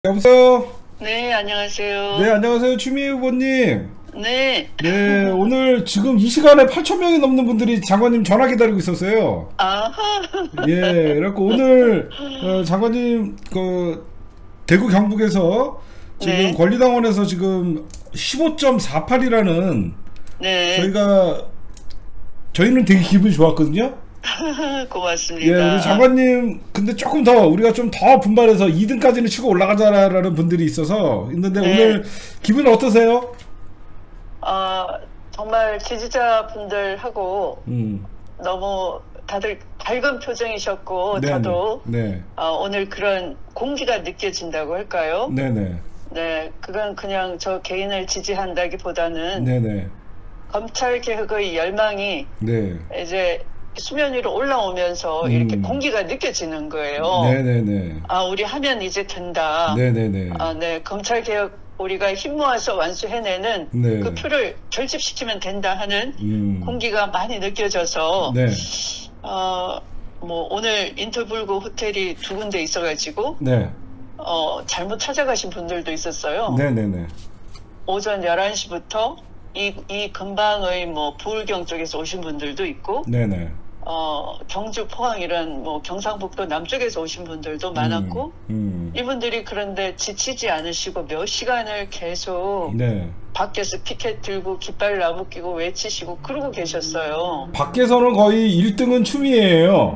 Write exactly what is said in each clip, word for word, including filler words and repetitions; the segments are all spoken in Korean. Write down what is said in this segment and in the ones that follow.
여보세요? 네, 안녕하세요. 네, 안녕하세요. 추미애 후보님. 네. 네, 오늘 지금 이 시간에 팔천 명이 넘는 분들이 장관님 전화 기다리고 있었어요. 아하. 예, 그래갖고 오늘 어, 장관님 그 대구 경북에서 지금 네. 권리당원에서 지금 십오 점 사팔이라는 네. 저희가 저희는 되게 기분이 좋았거든요. 예, 고맙습니다. 우리 장관님 근데 조금 더 우리가 좀 더 분발해서 이 등까지는 치고 올라가자라는 분들이 있어서 있는데 네. 오늘 기분 어떠세요? 어, 정말 지지자분들하고 음. 너무 다들 밝은 표정이셨고, 네네. 저도 네. 어, 오늘 그런 공기가 느껴진다고 할까요? 네네. 네, 그건 그냥 저 개인을 지지한다기보다는 네네. 검찰 개혁의 열망이 네. 이제 수면 위로 올라오면서 음. 이렇게 공기가 느껴지는 거예요. 네네네. 아, 우리 하면 이제 된다. 네네네. 아, 네. 검찰 개혁 우리가 힘 모아서 완수해내는 네. 그 표를 결집시키면 된다 하는 음. 공기가 많이 느껴져서 네. 어, 뭐 오늘 인터불구 호텔이 두 군데 있어가지고 네. 어, 잘못 찾아가신 분들도 있었어요. 네네네. 오전 열한 시부터 이, 이 근방의 뭐 부울경 쪽에서 오신 분들도 있고 네네. 어, 경주 포항 이런 뭐 경상북도 남쪽에서 오신 분들도 많았고 음. 음. 이분들이 그런데 지치지 않으시고 몇 시간을 계속 네. 밖에서 피켓 들고 깃발 나무 끼고 외치시고 그러고 계셨어요. 밖에서는 거의 일 등은 추미애예요.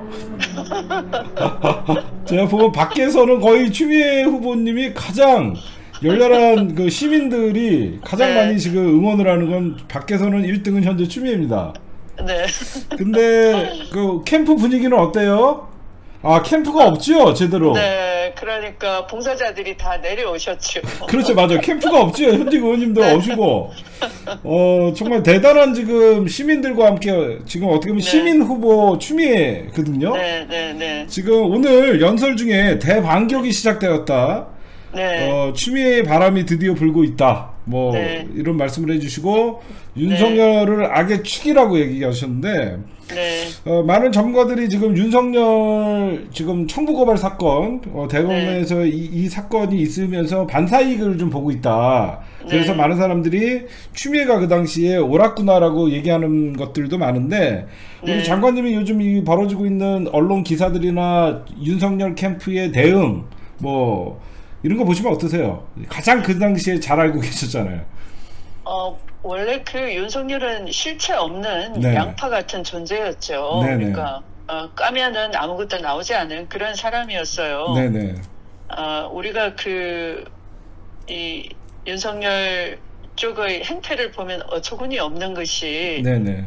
제가 보면 밖에서는 거의 추미애 후보님이 가장 열렬한 그 시민들이 가장 네. 많이 지금 응원을 하는 건 밖에서는 일 등은 현재 추미애입니다. 네. 근데 그 캠프 분위기는 어때요? 아, 캠프가 없죠, 제대로. 네, 그러니까 봉사자들이 다 내려오셨죠. 그렇죠, 맞아요. 캠프가 없죠. 현직 의원님도 네. 오시고. 어, 정말 대단한 지금 시민들과 함께 지금 어떻게 보면 네. 시민 후보 추미애거든요. 네, 네, 네. 지금 오늘 연설 중에 대반격이 시작되었다. 네. 어, 추미애의 바람이 드디어 불고 있다. 뭐 네. 이런 말씀을 해주시고 윤석열을 악의 축이라고 얘기하셨는데 네. 어, 많은 전문가들이 지금 윤석열 지금 청부고발 사건 어, 대법원에서 네. 이, 이 사건이 있으면서 반사이익을 좀 보고 있다. 그래서 네. 많은 사람들이 추미애가 그 당시에 옳았구나라고 얘기하는 것들도 많은데 우리 네. 장관님이 요즘 이 벌어지고 있는 언론 기사들이나 윤석열 캠프의 대응 뭐 이런 거 보시면 어떠세요? 가장 그 당시에 잘 알고 계셨잖아요. 어, 원래 그 윤석열은 실체 없는 네. 양파 같은 존재였죠. 네네. 그러니까 어, 까면은 아무것도 나오지 않은 그런 사람이었어요. 네네. 어, 우리가 그 이 윤석열 쪽의 행태를 보면 어처구니 없는 것이 네네.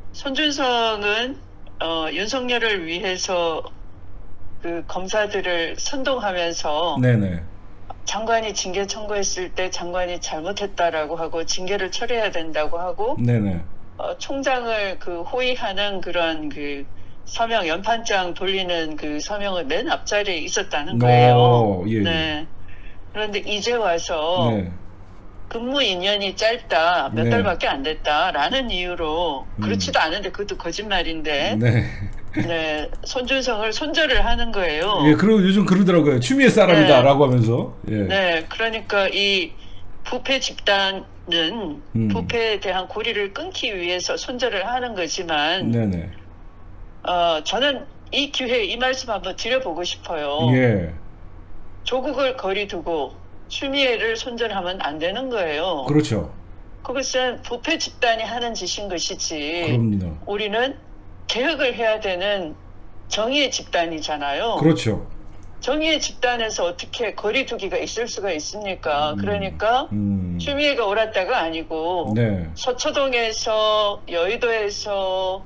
손준성은 어, 윤석열을 위해서 그 검사들을 선동하면서 네네. 장관이 징계 청구했을 때 장관이 잘못했다라고 하고 징계를 처리해야 된다고 하고 네네. 어, 총장을 그 호위하는 그런 그 서명 연판장 돌리는 그 서명을 맨 앞자리에 있었다는 거예요. 어, 예, 예. 네. 그런데 이제 와서 네. 근무 인연이 짧다, 몇 네. 달밖에 안 됐다라는 이유로 음. 그렇지도 않은데 그것도 거짓말인데 네. 네, 손준성을 손절을 하는 거예요. 예, 그리고 요즘 그러더라고요. 추미애 사람이다라고 하면서. 예. 네, 그러니까 이 부패 집단은 음. 부패에 대한 고리를 끊기 위해서 손절을 하는 거지만 네네. 어, 저는 이 기회에 이 말씀 한번 드려보고 싶어요. 예. 조국을 거리두고 추미애를 손절하면 안 되는 거예요. 그렇죠. 그것은 부패 집단이 하는 짓인 것이지. 그럼요. 우리는 개혁을 해야 되는 정의의 집단이잖아요. 그렇죠. 정의의 집단에서 어떻게 거리두기가 있을 수가 있습니까? 음. 그러니까 음. 추미애가 옳았다가 아니고 네. 서초동에서 여의도에서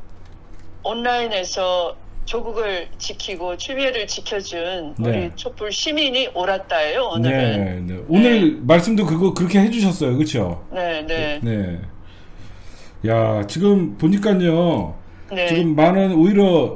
온라인에서 조국을 지키고 추미애를 지켜준 네. 우리 촛불 시민이 옳았다예요. 오늘은. 네, 네. 오늘 말씀도 그거 그렇게 해주셨어요, 그렇죠? 네, 네, 네. 야, 지금 보니까요. 네, 지금 많은 오히려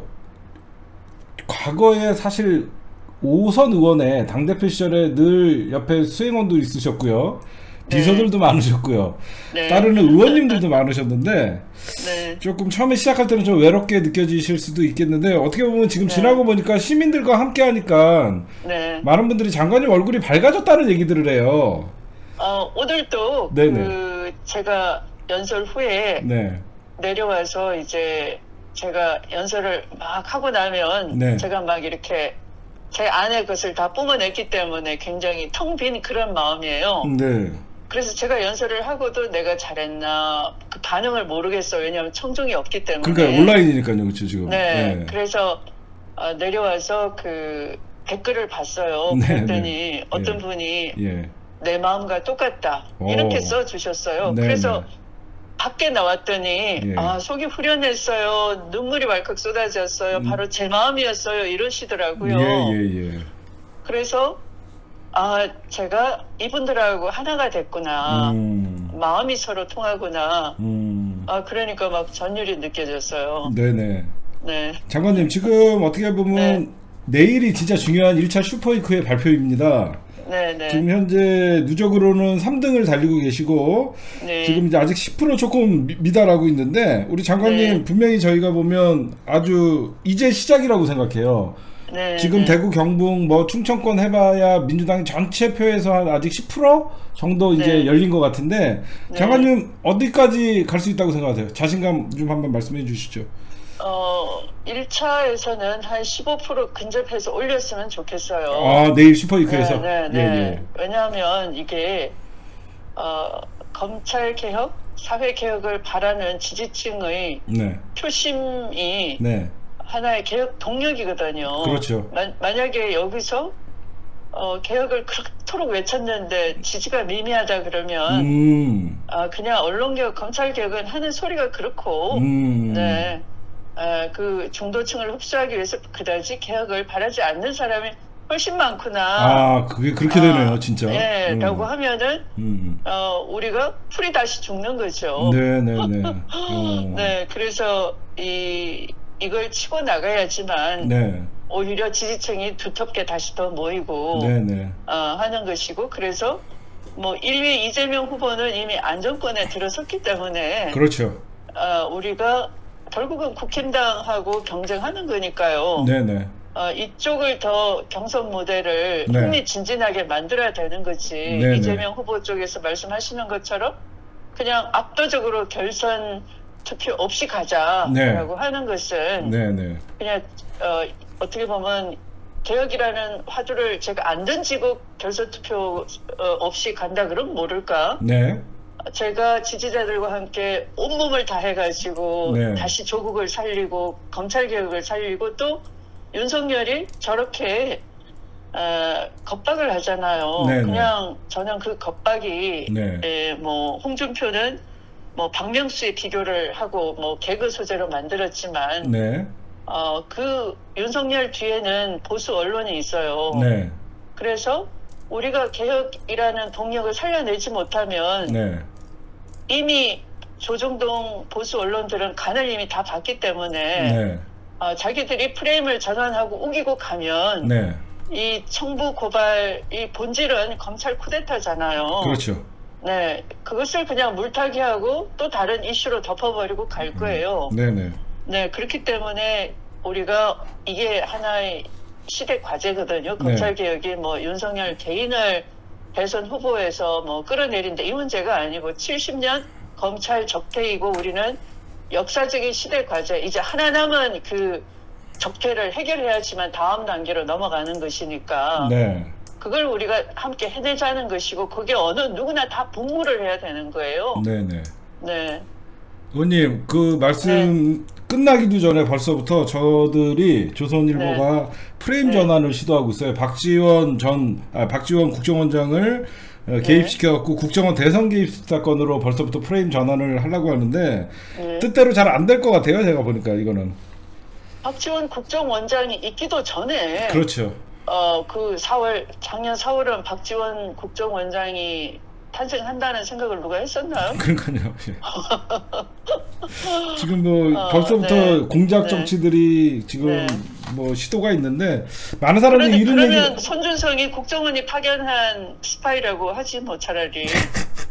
과거에 사실 오선 의원의 당대표 시절에 늘 옆에 수행원도 있으셨고요. 비서들도 많으셨고요. 네. 따르는 의원님들도 많으셨는데 네. 조금 처음에 시작할 때는 좀 외롭게 느껴지실 수도 있겠는데 어떻게 보면 지금 네. 지나고 보니까 시민들과 함께 하니까 네. 많은 분들이 장관님 얼굴이 밝아졌다는 얘기들을 해요. 어, 오늘도 네네. 그 제가 연설 후에 네. 내려와서 이제 제가 연설을 막 하고 나면 네. 제가 막 이렇게 제 안의 것을 다 뿜어냈기 때문에 굉장히 텅 빈 그런 마음이에요. 네. 그래서 제가 연설을 하고도 내가 잘했나 그 반응을 모르겠어요. 왜냐하면 청중이 없기 때문에. 그러니까 온라인이니까요, 그렇죠 지금. 네. 네. 그래서 어, 내려와서 그 댓글을 봤어요. 네, 그랬더니 네. 어떤 예. 분이 예. 내 마음과 똑같다 오. 이렇게 써주셨어요. 네, 그래서 네. 밖에 나왔더니 예. 아 속이 후련했어요. 눈물이 왈칵 쏟아졌어요. 음. 바로 제 마음이었어요. 이러시더라고요. 예예예. 예, 예. 그래서 아 제가 이분들하고 하나가 됐구나. 음. 마음이 서로 통하구나. 음. 아 그러니까 막 전율이 느껴졌어요. 네네. 네. 장관님 지금 어떻게 보면 네. 내일이 진짜 중요한 일 차 슈퍼위크의 발표입니다. 네네. 지금 현재 누적으로는 삼 등을 달리고 계시고 네. 지금 이제 아직 십 퍼센트 조금 미, 미달하고 있는데 우리 장관님 네. 분명히 저희가 보면 아주 이제 시작이라고 생각해요. 네, 지금 네. 대구 경북 뭐 충청권 해봐야 민주당 전체 표에서 한 아직 십 퍼센트 정도 이제 네. 열린 것 같은데 네. 장관님 어디까지 갈 수 있다고 생각하세요? 자신감 좀 한번 말씀해 주시죠. 어, 일 차에서는 한 십오 퍼센트 근접해서 올렸으면 좋겠어요. 아 내일 슈퍼위크에서. 네, 네, 네. 예, 예. 왜냐하면 이게 어, 검찰 개혁, 사회 개혁을 바라는 지지층의 네. 표심이 네. 하나의 개혁 동력이거든요. 그렇죠. 마, 만약에 여기서 어, 개혁을 그토록 외쳤는데 지지가 미미하다 그러면 음. 아, 그냥 언론개혁, 검찰개혁은 하는 소리가 그렇고 음. 네. 아, 그 중도층을 흡수하기 위해서 그다지 개혁을 바라지 않는 사람이 훨씬 많구나. 아, 그게 그렇게 아, 되네요, 진짜. 네, 음. 라고 하면은 음. 어, 우리가 풀이 다시 죽는 거죠. 네, 네, 네. 어. 네, 그래서 이 이걸 치고 나가야지만 네. 오히려 지지층이 두텁게 다시 더 모이고 네, 네. 어, 하는 것이고 그래서 뭐 일 위 이재명 후보는 이미 안정권에 들어섰기 때문에 그렇죠. 어, 우리가 결국은 국힘당하고 경쟁하는 거니까요. 네, 네. 어, 이쪽을 더 경선 모델을 네. 흥미진진하게 만들어야 되는 거지. 네, 이재명 후보 쪽에서 말씀하시는 것처럼 그냥 압도적으로 결선 투표 없이 가자라고 네. 하는 것은 네, 네. 그냥 어, 어떻게 보면 개혁이라는 화두를 제가 안 던지고 결선 투표 어, 없이 간다 그러면 모를까? 네. 제가 지지자들과 함께 온몸을 다해가지고 네. 다시 조국을 살리고 검찰개혁을 살리고 또 윤석열이 저렇게 어, 겁박을 하잖아요. 네, 그냥 저는 그 겁박이 네. 에, 뭐 홍준표는 뭐 박명수에 비교를 하고 뭐 개그 소재로 만들었지만 네. 어, 그 윤석열 뒤에는 보수 언론이 있어요. 네. 그래서 우리가 개혁이라는 동력을 살려내지 못하면 네. 이미 조정동 보수 언론들은 간을 이미 다 봤기 때문에 네. 어, 자기들이 프레임을 전환하고 우기고 가면 네. 이 청부 고발 이 본질은 검찰 쿠데타잖아요. 그렇죠. 네, 그것을 그냥 물타기하고 또 다른 이슈로 덮어버리고 갈 거예요. 네, 네. 네, 그렇기 때문에 우리가 이게 하나의 시대 과제거든요. 검찰 개혁이 뭐 윤석열 개인을 대선 후보에서 뭐 끌어내린다 이 문제가 아니고 칠십 년 검찰 적폐이고 우리는 역사적인 시대 과제 이제 하나 남은 그 적폐를 해결해야지만 다음 단계로 넘어가는 것이니까 네. 그걸 우리가 함께 해내자는 것이고 그게 어느 누구나 다 분모를 해야 되는 거예요. 네, 네. 네. 의원님 그 말씀 끝나기도 전에 벌써부터 저들이 조선일보가 프레임 네. 전환을 시도하고 있어요. 박지원 전 아, 박지원 국정원장을 어, 개입시켜갖고 국정원 대선 개입 사건으로 벌써부터 프레임 전환을 하려고 하는데 네. 뜻대로 잘 안 될 것 같아요. 제가 보니까 이거는. 박지원 국정원장이 있기도 전에 그렇죠. 어, 그 사월 작년 사월은 박지원 국정원장이 탄생한다는 생각을 누가 했었나요? 그러니까요. 예. 지금 뭐 어, 벌써부터 네. 공작 네. 정치들이 지금 네. 뭐 시도가 있는데 많은 사람들이 그러면, 이런 그러면 얘기 손준성이 국정원이 파견한 스파이라고 하지 뭐 차라리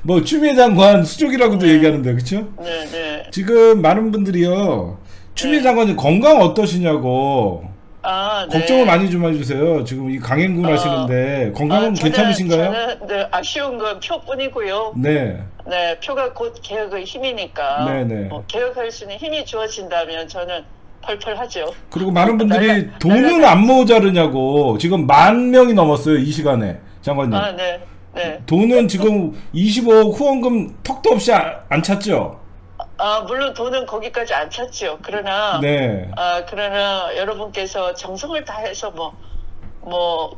뭐 추미애 장관 수족이라고도 네. 얘기하는데 그렇죠? 네, 네. 지금 많은 분들이요 추미애 네. 장관님 건강 어떠시냐고 아, 네. 걱정을 많이 좀 해주세요. 지금 이 강행군 어, 하시는데 건강은 아, 저는- 괜찮으신가요? 저는 네, 아쉬운 건 표뿐이고요. 네, 네, 표가 곧 개혁의 힘이니까 네네. 뭐 개혁할 수 있는 힘이 주어진다면 저는 펄펄하죠. 그리고 많은 분들이 날라- 돈은 날라가- 안 모자르냐고 지금 만 명이 넘었어요 이 시간에 장관님. 아, 네, 네. 돈은 지금 이십오억 후원금 턱도 없이 안, 안 찼죠? 아, 물론 돈은 거기까지 안 찼지요. 그러나, 네. 아, 그러나 여러분께서 정성을 다해서 뭐, 뭐,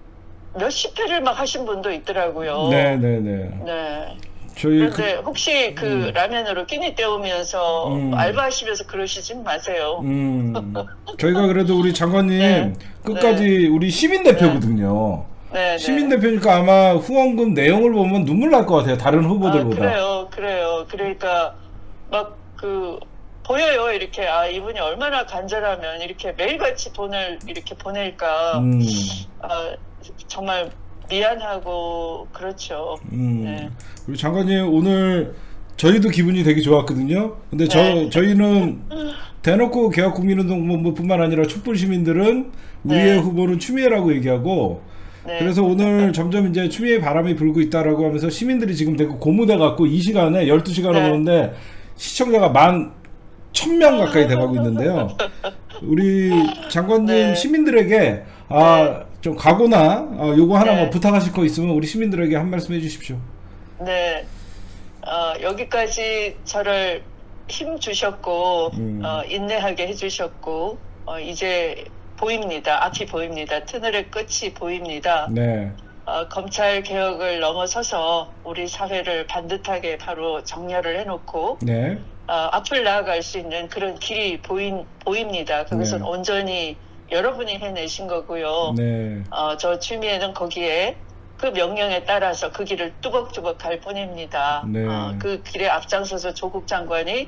몇십 회를 막 하신 분도 있더라고요. 네네네. 네. 저희 그런데 혹시 그 음. 라면으로 끼니 때우면서 음. 알바하시면서 그러시진 마세요. 그, 음, 저희가 그래도 우리 장관님 네. 끝까지 우리 시민 대표거든요. 네, 시민 네. 대표니까 아마 후원금 내용을 보면 눈물 날 것 같아요. 다른 아, 후보들보다. 그래요, 그래요. 그러니까 막 그 보여요. 이렇게 아 이분이 얼마나 간절하면 이렇게 매일같이 돈을 이렇게 보낼까. 음, 아, 정말 미안하고 그렇죠. 음. 네. 우리 장관님 오늘 저희도 기분이 되게 좋았거든요. 근데 저 네. 저희는 대놓고 개혁국민운동본부뿐만 아니라 촛불 시민들은 우리의 네. 후보는 추미애라고 얘기하고. 네. 그래서 오늘 점점 이제 추미애 바람이 불고 있다라고 하면서 시민들이 지금 되게 고무돼 갖고 이 시간에 열두 시간 네. 넘었는데 시청자가 만 천 명 가까이 돼가고 있는데요. 우리 장관님 네. 시민들에게 아, 좀 각오나 어, 요거 하나 네. 뭐 부탁하실 거 있으면 우리 시민들에게 한 말씀 해주십시오. 네. 어, 여기까지 저를 힘 주셨고 음. 어, 인내하게 해주셨고 어, 이제 보입니다. 앞이 보입니다. 터널의 끝이 보입니다. 네, 어, 검찰 개혁을 넘어서서 우리 사회를 반듯하게 바로 정렬을 해놓고 네, 어, 앞을 나아갈 수 있는 그런 길이 보인, 보입니다. 그것은 네. 온전히 여러분이 해내신 거고요. 네, 어, 저 추미애는 거기에 그 명령에 따라서 그 길을 뚜벅뚜벅 갈 뿐입니다. 네. 어, 그 길에 앞장서서 조국 장관이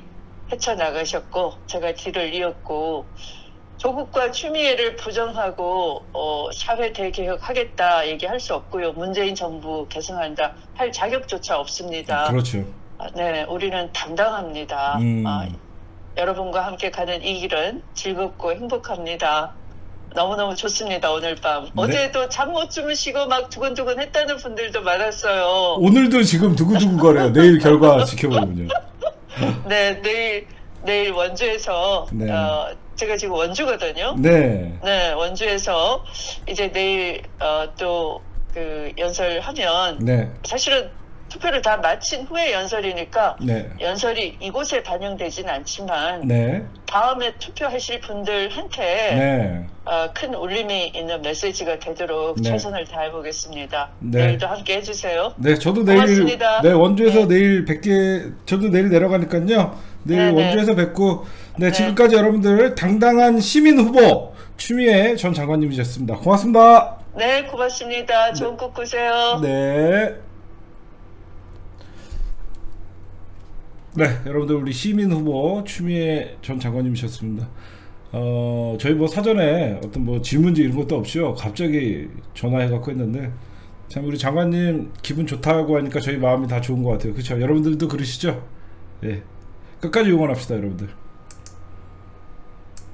헤쳐나가셨고 제가 뒤를 이었고 조국과 추미애를 부정하고 어, 사회 대개혁하겠다 얘기할 수 없고요. 문재인 정부 계승한다 할 자격조차 없습니다. 그렇죠. 아, 네, 우리는 당당합니다. 음. 아, 여러분과 함께 가는 이 길은 즐겁고 행복합니다. 너무너무 좋습니다, 오늘 밤. 네. 어제도 잠 못 주무시고 막 두근두근 했다는 분들도 많았어요. 오늘도 지금 두구두구거려요. 내일 결과 지켜보면요. 네, 내일, 내일 원주에서, 네. 어, 제가 지금 원주거든요. 네, 네, 원주에서 이제 내일, 어, 또, 그, 연설하면, 네, 사실은 투표를 다 마친 후에 연설이니까, 네, 연설이 이곳에 반영되진 않지만, 네, 다음에 투표하실 분들한테 네. 어, 큰 울림이 있는 메시지가 되도록 네. 최선을 다해보겠습니다. 네. 내일도 함께 해주세요. 네, 저도 내일 고맙습니다. 네 원주에서 네. 내일 뵙게 저도 내일 내려가니까요. 내일 네, 네. 원주에서 뵙고 네, 네. 지금까지 여러분들 당당한 시민 후보 추미애 전 장관님이셨습니다. 고맙습니다. 네, 고맙습니다. 좋은 꿈 꾸세요. 네. 네, 여러분들 우리 시민 후보 추미애 전 장관님이셨습니다. 어, 저희 뭐 사전에 어떤 뭐 질문지 이런 것도 없이요. 갑자기 전화해갖고 했는데 참 우리 장관님 기분 좋다고 하니까 저희 마음이 다 좋은 것 같아요. 그렇죠? 여러분들도 그러시죠? 예, 끝까지 응원합시다, 여러분들.